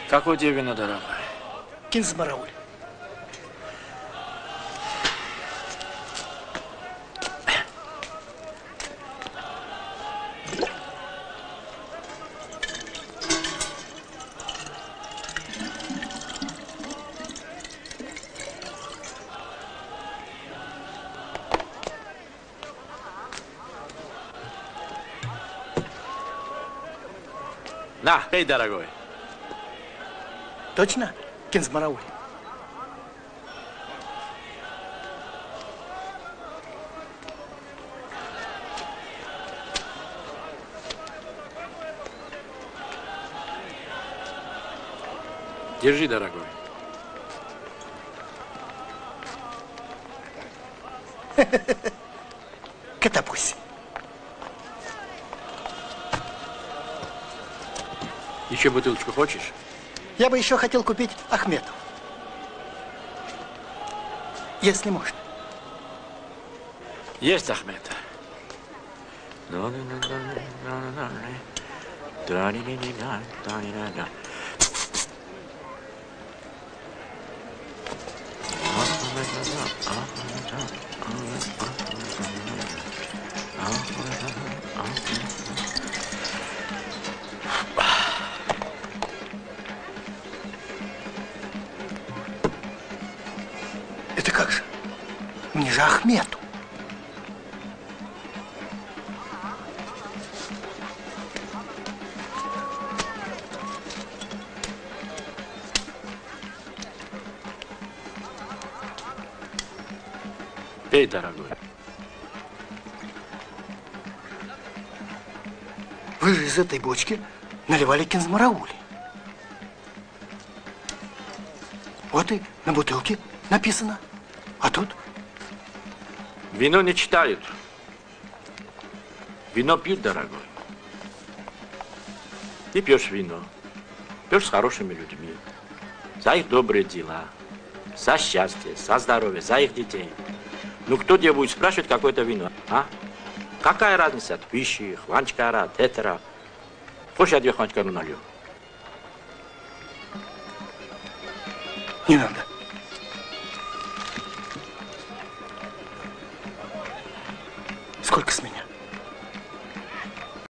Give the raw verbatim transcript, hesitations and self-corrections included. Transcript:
Какое тебе вино, дорогой? Кинзмарауль. На, пей, дорогой. Точно? Кинзмарауль. Держи, дорогой. Катапусь. Еще бутылочку хочешь? Я бы еще хотел купить Ахмету. Если можно. Есть Ахмед. Это как же? Мне же Ахмету. Пей, дорогой. Вы же из этой бочки наливали кинзмараули. Вот и на бутылке написано. А тут? Вино не читают. Вино пьют, дорогой. Ты пьешь вино. Пьешь с хорошими людьми. За их добрые дела. За счастье, за здоровье, за их детей. Ну кто тебе будет спрашивать какое-то вино, а? Какая разница от пищи, хванчкара, тетера? Хочешь, я тебе хванчкару налью? Не надо.